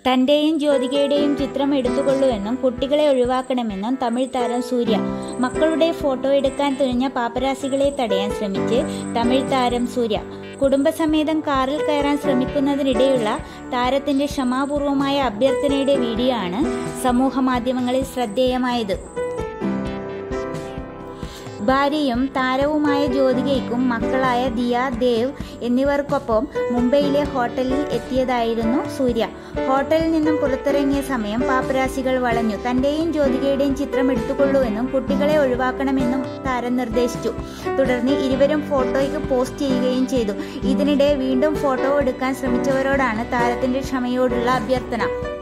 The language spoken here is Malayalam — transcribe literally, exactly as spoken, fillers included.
തന്റെയും ജ്യോതികയുടെയും ചിത്രം എടുത്തുകൊള്ളുവെന്നും കുട്ടികളെ ഒഴിവാക്കണമെന്നും തമിഴ് താരം സൂര്യ. മക്കളുടെ ഫോട്ടോ എടുക്കാൻ തുനിഞ്ഞ പാപ്പരാസികളെ തടയാൻ ശ്രമിച്ച് തമിഴ് താരം സൂര്യ. കുടുംബസമേതം കാറിൽ കയറാൻ ശ്രമിക്കുന്നതിനിടെയുള്ള താരത്തിന്റെ ക്ഷമാപൂർവമായ അഭ്യർത്ഥനയുടെ വീഡിയോ ആണ് സമൂഹ മാധ്യമങ്ങളിൽ ശ്രദ്ധേയമായത്. ഭാര്യയും താരവുമായ ജ്യോതികയ്ക്കും മക്കളായ ദിയ, ദേവ് എന്നിവർക്കൊപ്പം മുംബൈയിലെ ഹോട്ടലിൽ എത്തിയതായിരുന്നു സൂര്യ. ഹോട്ടലിൽ നിന്നും പുറത്തിറങ്ങിയ സമയം പാപ്പരാസികൾ വളഞ്ഞു. തന്റെയും ജ്യോതികയുടെയും ചിത്രം എടുത്തുകൊള്ളുവെന്നും കുട്ടികളെ ഒഴിവാക്കണമെന്നും താരം നിർദ്ദേശിച്ചു. തുടർന്ന് ഇരുവരും ഫോട്ടോയ്ക്ക് പോസ്റ്റ് ചെയ്യുകയും ചെയ്തു. ഇതിനിടെ വീണ്ടും ഫോട്ടോ എടുക്കാൻ ശ്രമിച്ചവരോടാണ് താരത്തിന്റെ ക്ഷമയോടുള്ള അഭ്യർത്ഥന.